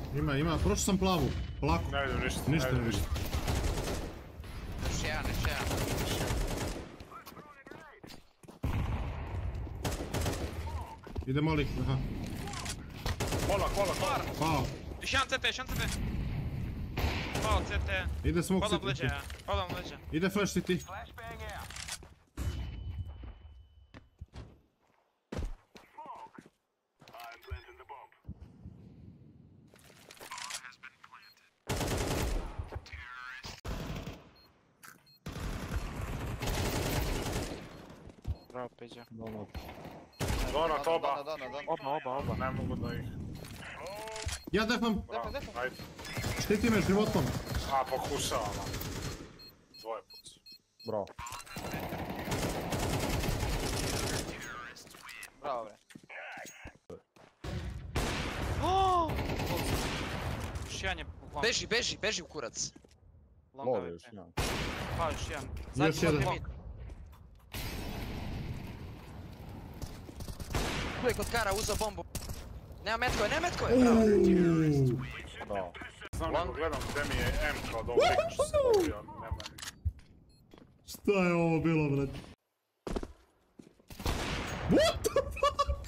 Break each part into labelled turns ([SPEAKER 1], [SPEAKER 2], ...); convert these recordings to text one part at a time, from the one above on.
[SPEAKER 1] Ima, prošao sam plavu. Polako.
[SPEAKER 2] Ne vidim ništa.
[SPEAKER 1] Ništa ne vidim.
[SPEAKER 3] Još jedan.
[SPEAKER 1] Ide molik, aha.
[SPEAKER 2] Kola.
[SPEAKER 1] Pao.
[SPEAKER 4] Još jedan CT. Pao CT.
[SPEAKER 1] Ide smoke
[SPEAKER 4] Hodam
[SPEAKER 1] city.
[SPEAKER 4] leđe.
[SPEAKER 1] Ide flash city.
[SPEAKER 4] Bravo, Peđa.
[SPEAKER 2] Donat oba.
[SPEAKER 4] Oba.
[SPEAKER 2] Ne mogu da ih...
[SPEAKER 1] Ja defam.
[SPEAKER 2] Ajde.
[SPEAKER 1] Štiti me životom.
[SPEAKER 2] A, pokušavam. Dvoje put.
[SPEAKER 5] Bravo.
[SPEAKER 3] Bravo bre.
[SPEAKER 4] Još jedan je long.
[SPEAKER 3] Beži u kurac.
[SPEAKER 4] Longa
[SPEAKER 5] Love još
[SPEAKER 4] VP.
[SPEAKER 5] jedan.
[SPEAKER 4] Pa još jedan.
[SPEAKER 1] Još jedan.
[SPEAKER 3] Tu je kod Kara uzeo bombu. Nema metkoje, bravo.
[SPEAKER 5] Bravo.
[SPEAKER 2] Znam nego gledam gdje mi je M kao da uvijek što se dobio, nema ni.
[SPEAKER 1] Šta je ovo bilo, brate? What the fuck?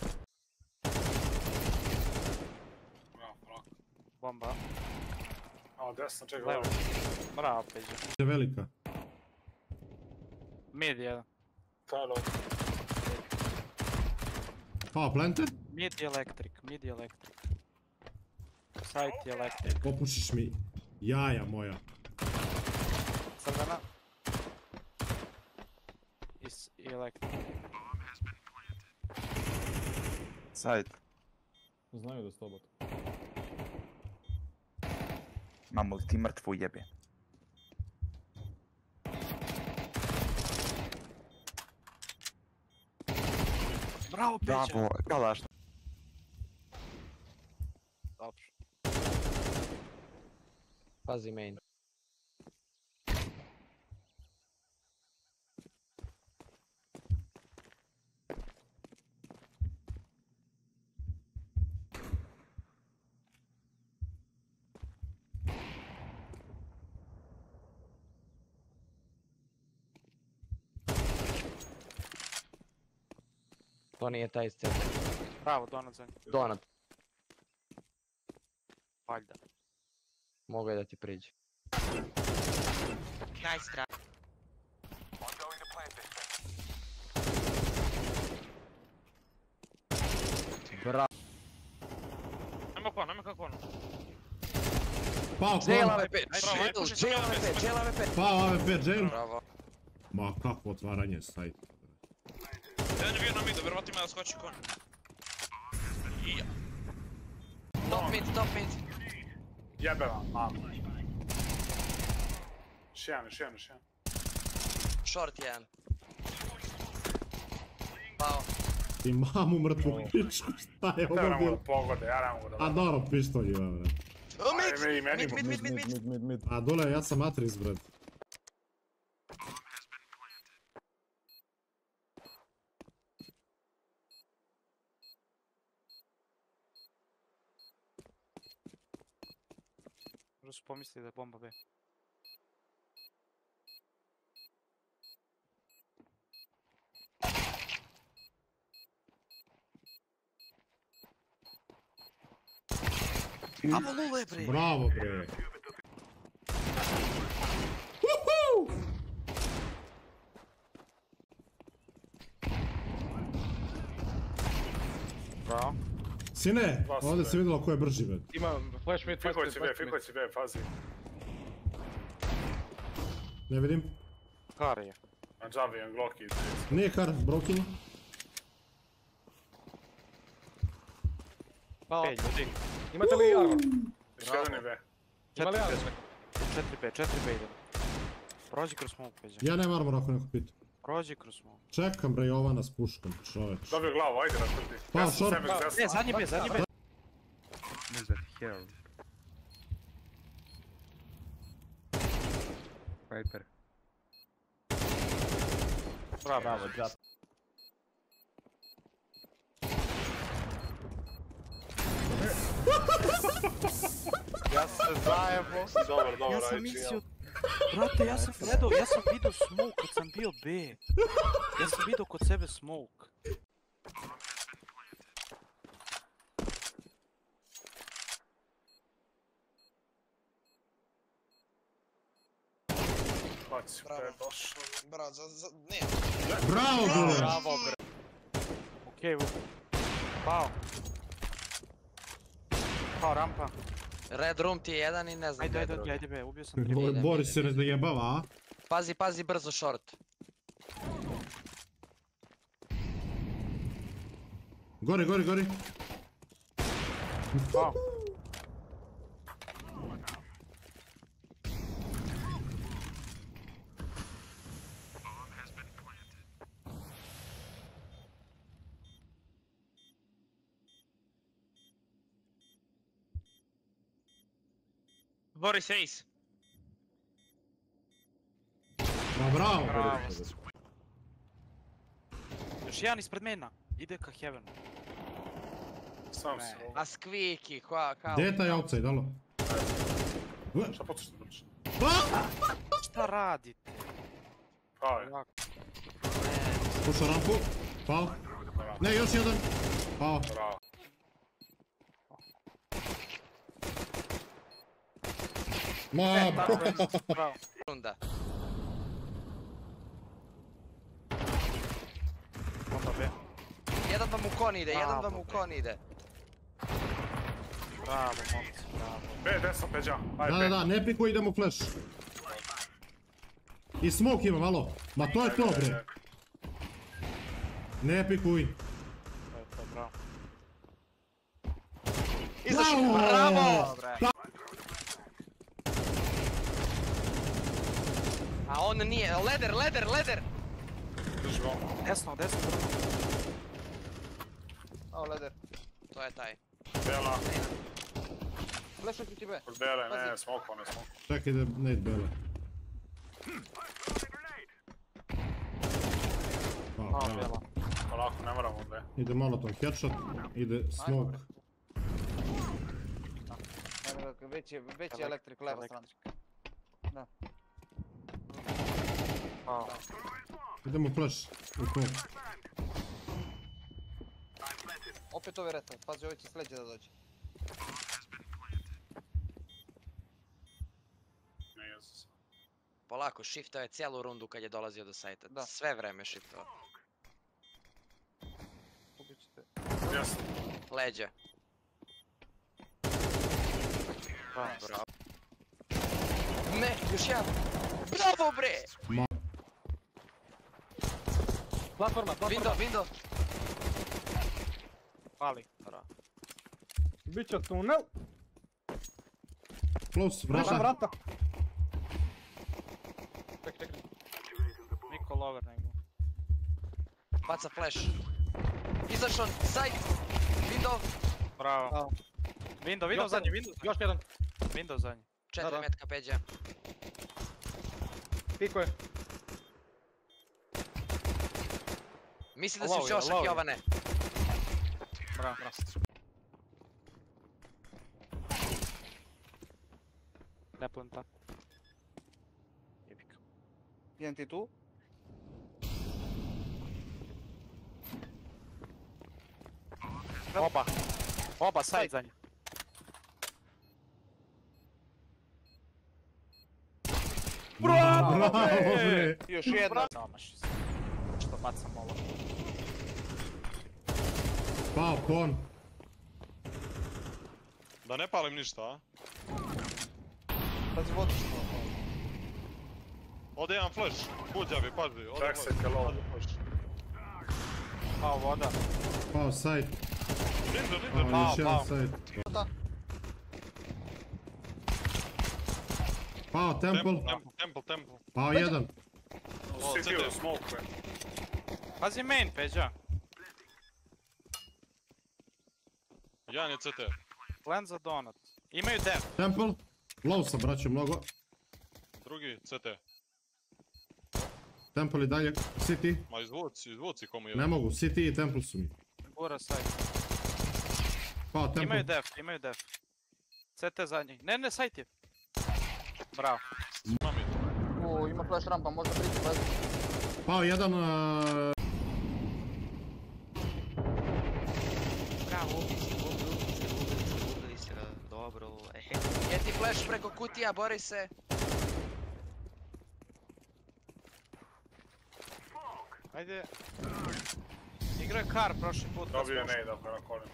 [SPEAKER 2] Bravo.
[SPEAKER 4] Bomba.
[SPEAKER 2] A, desno, čekaj,
[SPEAKER 4] Levo.
[SPEAKER 2] levo.
[SPEAKER 4] Bravo, Peđa.
[SPEAKER 1] Je velika.
[SPEAKER 4] Mid jedan.
[SPEAKER 2] Talo.
[SPEAKER 1] Pao planter?
[SPEAKER 4] Mid je electric. Site je electric.
[SPEAKER 1] Popušiš mi jaja moja.
[SPEAKER 4] Crvena. I electric.
[SPEAKER 6] Side.
[SPEAKER 5] Znaju da stobat.
[SPEAKER 6] Imamo li ti mrtvu jebe?
[SPEAKER 4] Bravo, Peđa.
[SPEAKER 6] Bravo, kalaš.
[SPEAKER 3] Dobro. Pazi main. To nije taj scen.
[SPEAKER 4] Bravo, Donat za njih.
[SPEAKER 3] Donat.
[SPEAKER 4] Valjda.
[SPEAKER 3] Mogu je da ti priđe.
[SPEAKER 4] Nice try.
[SPEAKER 3] Bravo.
[SPEAKER 4] Nema kako ono.
[SPEAKER 1] Pao
[SPEAKER 3] Jail
[SPEAKER 1] kon.
[SPEAKER 3] AWP, jail AWP.
[SPEAKER 1] Pao AWP, jail.
[SPEAKER 3] Bravo.
[SPEAKER 1] Ma kakvo otvaranje sajta.
[SPEAKER 4] Jedan je bio na midu, vjerovatno ima da skoči kon. Ija.
[SPEAKER 3] Top mid.
[SPEAKER 2] Jebe vam, mam. Još jedan.
[SPEAKER 3] Short jedan. Pao.
[SPEAKER 1] I mamu mrtvu pičku, šta je
[SPEAKER 2] Ne
[SPEAKER 1] ovo
[SPEAKER 2] mogu da
[SPEAKER 1] bilo?
[SPEAKER 2] pogode, ja ne mogu da...
[SPEAKER 1] A dobro, pištolj ima, brate.
[SPEAKER 3] Mid.
[SPEAKER 1] A dole, ja sam Matrix, brate.
[SPEAKER 4] Možda su pomislili da je bomba B.
[SPEAKER 3] Amo lule bre.
[SPEAKER 1] Bravo, bre.
[SPEAKER 4] Bravo.
[SPEAKER 1] Sine, ovdje se vidjelo ko je brži, brate.
[SPEAKER 5] Ima flash mid,
[SPEAKER 2] Fikoj si B, fazi.
[SPEAKER 1] Ne vidim.
[SPEAKER 4] Kar je.
[SPEAKER 2] Na Javi, Glocky.
[SPEAKER 1] Nije kar, broken.
[SPEAKER 5] Pao.
[SPEAKER 4] Peđa, dig.
[SPEAKER 5] Imate li armor?
[SPEAKER 2] Još jedan je B.
[SPEAKER 5] Ima li armor?
[SPEAKER 4] 4B ide. Prođi kroz smoke, Peđa.
[SPEAKER 1] Ja nemam armor ako neko pita.
[SPEAKER 4] Prođi kroz smoke.
[SPEAKER 1] Čekam bre Jovana s puškom, čoveč.
[SPEAKER 2] Dobio glavu, ajde rasprti.
[SPEAKER 1] Pa,
[SPEAKER 2] Ja sam
[SPEAKER 1] short.
[SPEAKER 2] sebe desno.
[SPEAKER 4] Ne, zadnji B.
[SPEAKER 6] Who's that here? Viper.
[SPEAKER 4] Bravo,
[SPEAKER 5] just.
[SPEAKER 6] Ja se zajebo.
[SPEAKER 2] Dobar,
[SPEAKER 7] Ja sam
[SPEAKER 2] ajde,
[SPEAKER 7] mislio, brate, ja sam vidio smoke kad sam bio B. Ja sam vidio kod sebe smoke.
[SPEAKER 2] Baci,
[SPEAKER 3] Bravo.
[SPEAKER 2] je došao.
[SPEAKER 3] Bravo, ne.
[SPEAKER 1] Bravo, Gule!
[SPEAKER 7] Bravo, bre. Okej, pao. Pao rampa.
[SPEAKER 3] Red room ti je jedan i ne znam gdje je drugi.
[SPEAKER 7] Ajde be, ubio sam tri.
[SPEAKER 1] Boris se razdajebava, a?
[SPEAKER 3] Pazi brzo short.
[SPEAKER 1] Gori.
[SPEAKER 7] Pao.
[SPEAKER 4] Boris Ace.
[SPEAKER 1] Ma bravo!
[SPEAKER 7] Bravo. Još jedan ispred mena. Ide ka heaven.
[SPEAKER 2] Sam se
[SPEAKER 3] A skviki, kao...
[SPEAKER 1] Gdje je taj outside, alo?
[SPEAKER 2] Šta pucaš da brče?
[SPEAKER 7] Šta radite?
[SPEAKER 2] Pao je.
[SPEAKER 1] Pušao rampu. Pao. Ne, još jedan. Pao.
[SPEAKER 2] Bravo.
[SPEAKER 1] Ma,
[SPEAKER 7] Bravo.
[SPEAKER 3] Runda.
[SPEAKER 7] Bomba B.
[SPEAKER 3] Jedan vam u kon ide, jedan vam u kon ide.
[SPEAKER 7] Bravo, momci, bravo.
[SPEAKER 2] B, desno, peđa. Ajde,
[SPEAKER 1] Da, ne pikuj, idemo flash. I smoke imam, alo. Ma to je to, bre. Ne pikuj.
[SPEAKER 7] To je to, bravo.
[SPEAKER 3] Izašao, bravo! A on nije, leder!
[SPEAKER 2] drži bombu.
[SPEAKER 7] Desno, bravo.
[SPEAKER 3] O, leder. To je taj.
[SPEAKER 2] Bela,
[SPEAKER 3] Flešo ću ti be.
[SPEAKER 2] kod bele, ne, smokao, ne smokao.
[SPEAKER 1] Čekaj da nade bele. Pao,
[SPEAKER 7] Pao,
[SPEAKER 1] bravo.
[SPEAKER 7] bela.
[SPEAKER 2] Polako, ne moramo B.
[SPEAKER 1] Ide molotov headshot, ide smoke.
[SPEAKER 3] Već je elektrik, leva strana.
[SPEAKER 7] Pao.
[SPEAKER 1] Idemo flash. U smoke.
[SPEAKER 3] Opet ove reta, pazi, ovaj će sleđe da dođe.
[SPEAKER 2] Ne jezu se.
[SPEAKER 3] Polako, shiftao je cijelu rundu kad je dolazio do sajta.
[SPEAKER 8] Da.
[SPEAKER 3] Sve vreme shiftao.
[SPEAKER 8] Ubit ćete.
[SPEAKER 2] Jasno.
[SPEAKER 3] Leđe. Bravo. Ne, još jedan. Bravo bre!
[SPEAKER 5] Platforma.
[SPEAKER 3] Window.
[SPEAKER 7] Pali.
[SPEAKER 5] Biće tunel.
[SPEAKER 1] Close,
[SPEAKER 5] Vrata.
[SPEAKER 1] vrata.
[SPEAKER 5] Vrata.
[SPEAKER 8] Čekaj.
[SPEAKER 7] Niko lover nego.
[SPEAKER 3] Baca flash. Izašao, side. Window.
[SPEAKER 7] Bravo.
[SPEAKER 8] Bravo.
[SPEAKER 7] Window zadnji,
[SPEAKER 5] Još jedan.
[SPEAKER 7] Window zadnji.
[SPEAKER 3] 4
[SPEAKER 8] Da.
[SPEAKER 3] metka peđa.
[SPEAKER 5] Piko je.
[SPEAKER 3] Misli da si
[SPEAKER 7] Low je,
[SPEAKER 3] Ćošak,
[SPEAKER 7] low je.
[SPEAKER 3] Jovane.
[SPEAKER 7] Bravo. Ne planta. Jebika.
[SPEAKER 8] Jedan ti tu.
[SPEAKER 7] Oba side zadnji.
[SPEAKER 1] Bravo, bre.
[SPEAKER 8] Još jedna.
[SPEAKER 7] Samaš se. Što bacam ovo.
[SPEAKER 1] Pao, kon.
[SPEAKER 9] Da ne palim ništa, a?
[SPEAKER 8] Pazi vodu što.
[SPEAKER 9] Ode jedan flash, buđavi, pazi, ode
[SPEAKER 2] Ček se,
[SPEAKER 9] flash.
[SPEAKER 2] hello.
[SPEAKER 9] Ode flash.
[SPEAKER 7] Pao voda.
[SPEAKER 1] Pao side.
[SPEAKER 9] Ninja,
[SPEAKER 1] Pao,
[SPEAKER 9] ninja.
[SPEAKER 1] još jedan
[SPEAKER 7] pao.
[SPEAKER 1] side.
[SPEAKER 8] Da.
[SPEAKER 1] Pao, temple.
[SPEAKER 9] Temple.
[SPEAKER 1] Pao, jedan.
[SPEAKER 9] O,
[SPEAKER 2] Si ti u
[SPEAKER 9] CT.
[SPEAKER 2] smoku je.
[SPEAKER 7] Pazi main, Peđa.
[SPEAKER 9] Jedan je CT.
[SPEAKER 7] Plan za donut. Imaju dev.
[SPEAKER 1] Temple. Low sam, braćo, mnogo.
[SPEAKER 9] Drugi CT.
[SPEAKER 1] Temple i dalje. City.
[SPEAKER 9] Ma izvuci komu je.
[SPEAKER 1] Ne mogu, City i Temple su mi.
[SPEAKER 7] Gura side.
[SPEAKER 1] Pao tempo.
[SPEAKER 7] Imaju def. CT zadnji. Ne, sajt je. Bravo.
[SPEAKER 8] Ima flash rampa, možda prići bez.
[SPEAKER 1] Pao jedan...
[SPEAKER 3] Bravo, ubili si ga, dobro. Je ti flash preko kutija, bori se.
[SPEAKER 7] Ajde. Igrao je kar prošli put.
[SPEAKER 2] Dobio je nade ako je na kolima.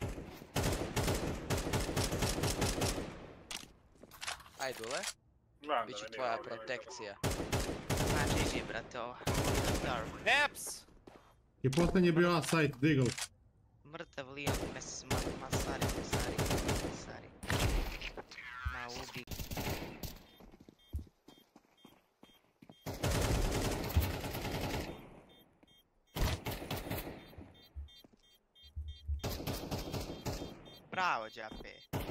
[SPEAKER 3] Ajde, Ule.
[SPEAKER 2] Gledam da
[SPEAKER 3] Biće
[SPEAKER 2] me nije
[SPEAKER 3] tvoja
[SPEAKER 2] dobro,
[SPEAKER 3] protekcija.
[SPEAKER 7] GG, brate, ovo. Neps!
[SPEAKER 1] I posljednji je bio A-site, Deagle.
[SPEAKER 7] Mrtav lijan, masari. Ma ubi. Bravo, Džape.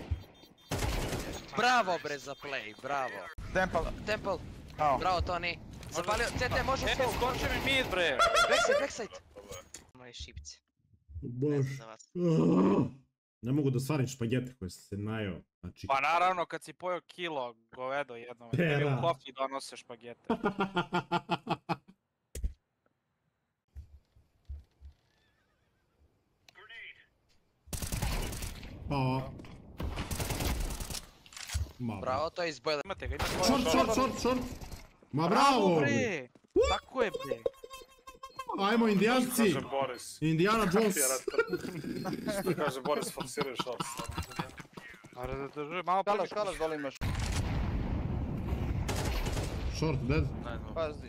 [SPEAKER 3] Bravo bre za play, bravo. Temple. Bravo Toni. Zapalio, CT može smoke.
[SPEAKER 7] Skoče mi mid, bre.
[SPEAKER 3] Backside.
[SPEAKER 7] Moje šipce.
[SPEAKER 1] Bož.
[SPEAKER 7] Za vas.
[SPEAKER 1] Ne mogu da stvarim špagete koje sam se najao. Znači...
[SPEAKER 7] Pa naravno, kad si pojeo kilo govedo jednom,
[SPEAKER 1] Pera.
[SPEAKER 7] tebi u kofi donose špagete.
[SPEAKER 1] Pao. Ma
[SPEAKER 3] Bravo, to je iz bojler.
[SPEAKER 7] Imate ga, imate
[SPEAKER 1] Short. Ma bravo!
[SPEAKER 7] bre! Tako je, bre.
[SPEAKER 1] Ajmo indijanci!
[SPEAKER 2] Kaže Boris.
[SPEAKER 1] Indiana Jones!
[SPEAKER 2] Što kaže Boris, forsiraj shorts.
[SPEAKER 7] Malo
[SPEAKER 8] Kalaš dole imaš.
[SPEAKER 1] Short, dead.
[SPEAKER 8] Pazi.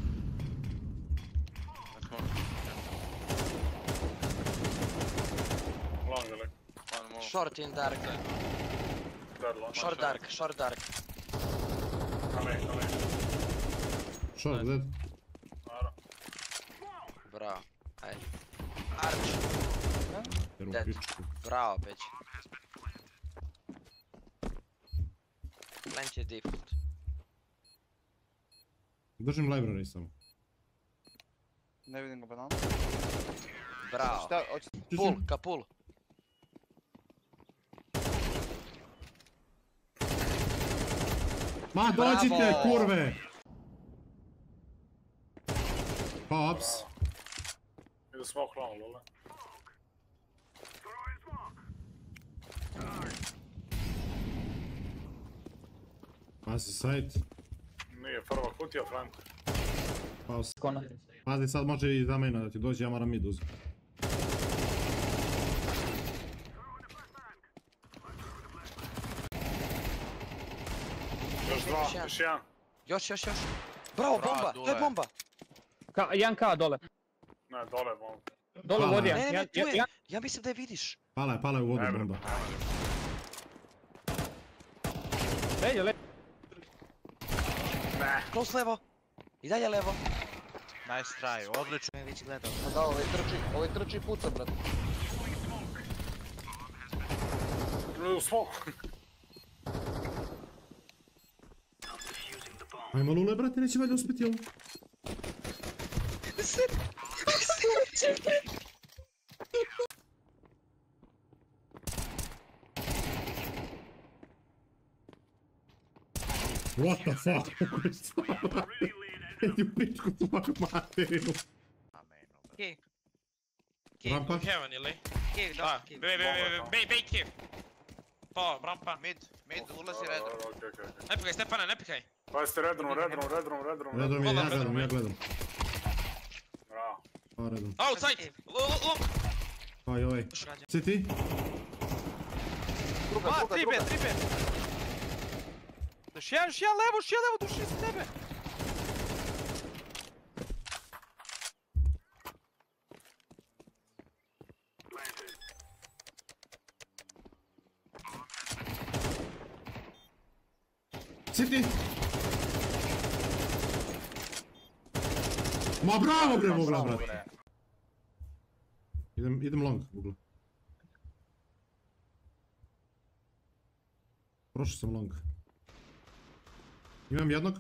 [SPEAKER 2] Long ili?
[SPEAKER 3] Short in dark.
[SPEAKER 2] Dead long.
[SPEAKER 3] Short dark.
[SPEAKER 2] Ale.
[SPEAKER 1] Short, dead.
[SPEAKER 2] Naravno.
[SPEAKER 3] Bravo. Ajde. Arch.
[SPEAKER 1] Jer u
[SPEAKER 3] Dead.
[SPEAKER 1] pičku.
[SPEAKER 3] Bravo, peć. Plant je default.
[SPEAKER 1] Držim library samo.
[SPEAKER 8] Ne vidim ga banana.
[SPEAKER 3] Bravo.
[SPEAKER 8] Šta, hoće...
[SPEAKER 3] Pull, kapul.
[SPEAKER 1] Ma dođite,
[SPEAKER 3] Bravo.
[SPEAKER 1] kurve! Pops.
[SPEAKER 2] Idu smoke long, lule.
[SPEAKER 1] Pazi site.
[SPEAKER 2] Nije prva kutija, Frank.
[SPEAKER 1] Paus. Pazi, sad može i za mene da ti dođe, ja moram mid uzeti.
[SPEAKER 2] Još dva, još jedan.
[SPEAKER 3] Još. Bravo, bomba, to je bomba.
[SPEAKER 5] 1K dole.
[SPEAKER 2] Ne, dole bomb.
[SPEAKER 5] Dole
[SPEAKER 1] Hvala.
[SPEAKER 5] vodi
[SPEAKER 3] Ne,
[SPEAKER 5] jedan.
[SPEAKER 3] tu je. Ja mislim da je vidiš.
[SPEAKER 1] Pala je u vodu
[SPEAKER 2] Ne,
[SPEAKER 1] bomba.
[SPEAKER 5] Leđe.
[SPEAKER 3] Close levo. I dalje levo.
[SPEAKER 7] Nice try, odlično. Me već gledao.
[SPEAKER 8] Da, ovaj trči i puca, brate.
[SPEAKER 2] U smoke.
[SPEAKER 1] Ajmo lule, brate, neće valjda uspjeti ovo. What the fuck? Idi u pičku tvoju materiju.
[SPEAKER 7] Okej.
[SPEAKER 1] Rampa?
[SPEAKER 4] Heaven ili?
[SPEAKER 7] Okej,
[SPEAKER 4] Da,
[SPEAKER 7] da.
[SPEAKER 4] bej cave. Pa, rampa.
[SPEAKER 3] Mid, ulazi red.
[SPEAKER 2] Okej.
[SPEAKER 4] Ne pikaj, Stefane, ne pikaj.
[SPEAKER 2] Pazite, red room.
[SPEAKER 1] Redom je, ja gledam.
[SPEAKER 2] Bravo.
[SPEAKER 1] Pa redom.
[SPEAKER 4] Outside! Long!
[SPEAKER 1] Pa i ovaj. City?
[SPEAKER 7] A, 3B. Još jedan levo, duši iz tebe.
[SPEAKER 1] City! Ma bravo bre, Vogla, brate. Idem long, Vogla. Prošao sam long. Imam jednog.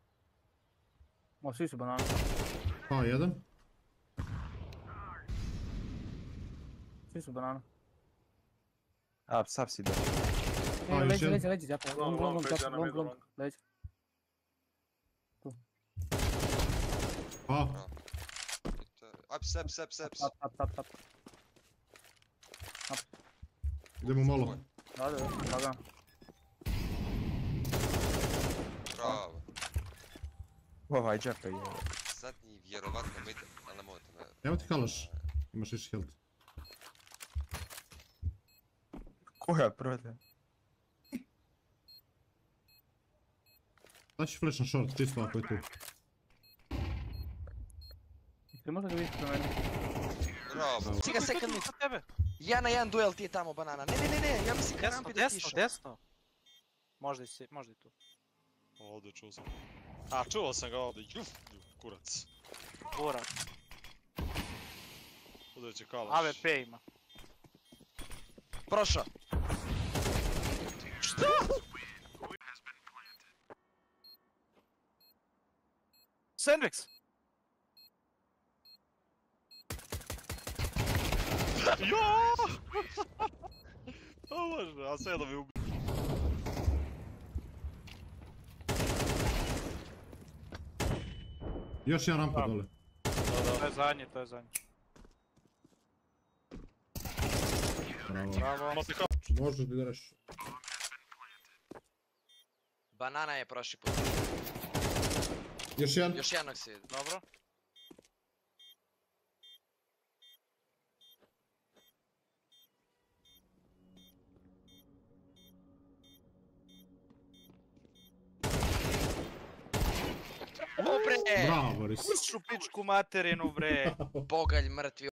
[SPEAKER 5] Ma svi su banana.
[SPEAKER 1] Pa jedan.
[SPEAKER 5] Svi su banana.
[SPEAKER 7] A, sav si da.
[SPEAKER 1] A, još jedan.
[SPEAKER 5] Leđi, zapravo. Long,
[SPEAKER 2] Peđa na middle, long.
[SPEAKER 5] Leđi.
[SPEAKER 1] A,
[SPEAKER 3] Up, steps.
[SPEAKER 5] Tap.
[SPEAKER 1] idemo malo.
[SPEAKER 5] Da.
[SPEAKER 3] Bravo.
[SPEAKER 7] Ovaj džepe je.
[SPEAKER 3] Zadnji vjerovatno mid, ali ne možete me...
[SPEAKER 1] Evo ti kalaš. Imaš više health.
[SPEAKER 7] Koja proda?
[SPEAKER 1] Daći flash na short, čisto ako je tu.
[SPEAKER 5] Ti možda ga vidiš na mene?
[SPEAKER 3] Bravo. Ciga second mid.
[SPEAKER 7] Tebe.
[SPEAKER 3] 1 na 1 duel ti je tamo banana. Ne, ja mislim kad rampi da tiša.
[SPEAKER 7] Desno. Možda i tu.
[SPEAKER 9] Ovdje čuo sam. A, čuo sam ga ovdje. Juf, kurac.
[SPEAKER 7] Kurac.
[SPEAKER 9] Ovdje će kalaš.
[SPEAKER 7] AWP ima.
[SPEAKER 3] Prošao.
[SPEAKER 7] Što? Sandvix!
[SPEAKER 9] Ja! O Bože, a sve da mi ubi.
[SPEAKER 1] Još jedan rampa dole.
[SPEAKER 7] To je zadnji.
[SPEAKER 1] Bravo.
[SPEAKER 9] Mati kao.
[SPEAKER 1] Možeš da ideš.
[SPEAKER 3] Banana je prošli put.
[SPEAKER 1] Još jedan.
[SPEAKER 3] Još jednog si vidi.
[SPEAKER 7] Dobro.
[SPEAKER 3] Obre!
[SPEAKER 1] Bravo, Boris.
[SPEAKER 7] Pušu pičku materinu, bre.
[SPEAKER 3] Pogalj mrtvi.